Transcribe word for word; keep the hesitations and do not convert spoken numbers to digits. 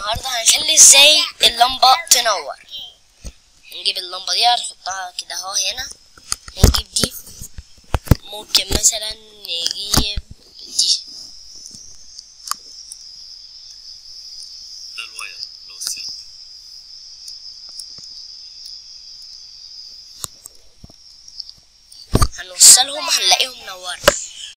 النهارده هنخلي ازاي اللمبة تنور. نجيب اللمبة دي هنحطها كده اهو هنا، نجيب دي، ممكن مثلا نجيب دي. ده الواير اللي هو السلك. هنوصلهم هنلاقيهم نوروا.